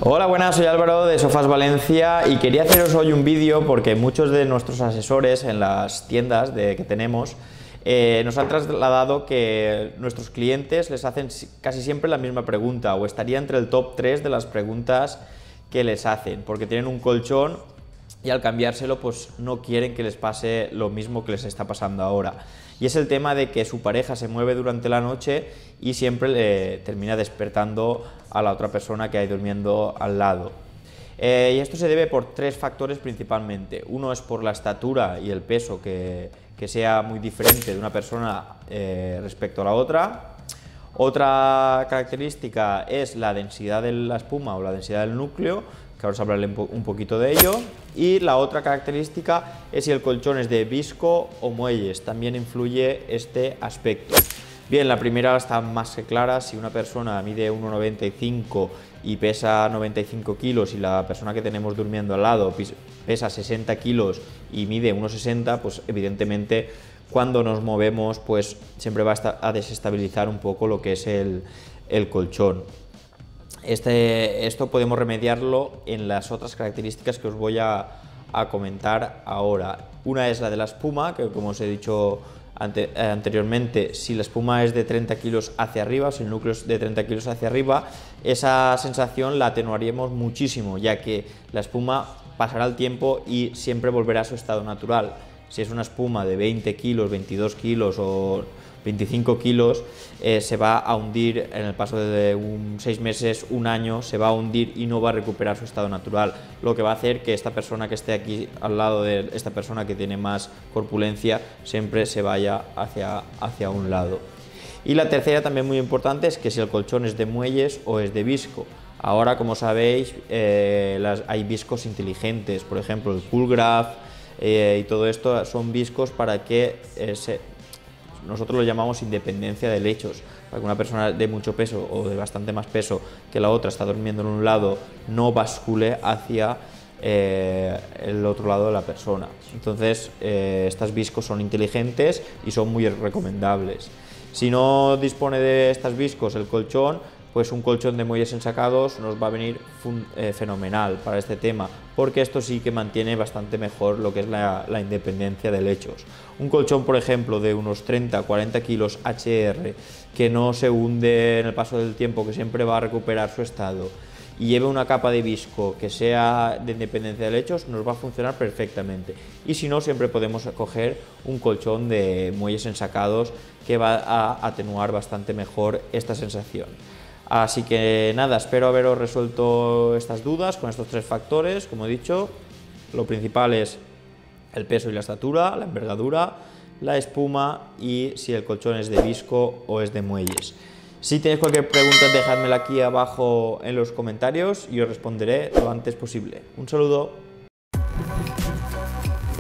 Hola, buenas, soy Álvaro de Sofás Valencia y quería haceros hoy un vídeo porque muchos de nuestros asesores en las tiendas que tenemos nos han trasladado que nuestros clientes les hacen casi siempre la misma pregunta, o estaría entre el top 3 de las preguntas que les hacen, porque tienen un colchón y al cambiárselo pues no quieren que les pase lo mismo que les está pasando ahora. Y es el tema de que su pareja se mueve durante la noche y siempre le termina despertando a la otra persona que hay durmiendo al lado. Y esto se debe por tres factores principalmente. Uno es por la estatura y el peso que sea muy diferente de una persona respecto a la otra. Otra característica es la densidad de la espuma o la densidad del núcleo, que ahora os hablaré un poquito de ello. Y la otra característica es si el colchón es de visco o muelles, también influye este aspecto. Bien, la primera está más que clara. Si una persona mide 1,95 y pesa 95 kilos y la persona que tenemos durmiendo al lado pesa 60 kilos y mide 1,60, pues evidentemente cuando nos movemos pues siempre va a desestabilizar un poco lo que es el colchón. Esto podemos remediarlo en las otras características que os voy a comentar ahora. Una es la de la espuma, que como os he dicho anteriormente, si la espuma es de 30 kilos hacia arriba, si el núcleo es de 30 kilos hacia arriba, esa sensación la atenuaríamos muchísimo, ya que la espuma pasará el tiempo y siempre volverá a su estado natural. Si es una espuma de 20 kilos, 22 kilos o 25 kilos, se va a hundir en el paso de 6 meses, un año, se va a hundir y no va a recuperar su estado natural, lo que va a hacer que esta persona que esté aquí al lado de esta persona que tiene más corpulencia siempre se vaya hacia un lado. Y la tercera, también muy importante, es que si el colchón es de muelles o es de visco. Ahora, como sabéis, hay viscos inteligentes, por ejemplo el Coolgraph y todo esto son viscos para que nosotros lo llamamos independencia de lechos, para que una persona de mucho peso o de bastante más peso que la otra está durmiendo en un lado no bascule hacia el otro lado de la persona. Entonces estas viscos son inteligentes y son muy recomendables. Si no dispone de estas viscos el colchón, pues un colchón de muelles ensacados nos va a venir fenomenal para este tema, porque esto sí que mantiene bastante mejor lo que es la independencia de lechos. Un colchón, por ejemplo, de unos 30-40 kilos HR, que no se hunde en el paso del tiempo, que siempre va a recuperar su estado, y lleve una capa de visco que sea de independencia de lechos, nos va a funcionar perfectamente. Y si no, siempre podemos coger un colchón de muelles ensacados que va a atenuar bastante mejor esta sensación. Así que nada, espero haberos resuelto estas dudas con estos tres factores. Como he dicho, lo principal es el peso y la estatura, la envergadura, la espuma y si el colchón es de visco o es de muelles. Si tenéis cualquier pregunta, dejadmela aquí abajo en los comentarios y os responderé lo antes posible. Un saludo.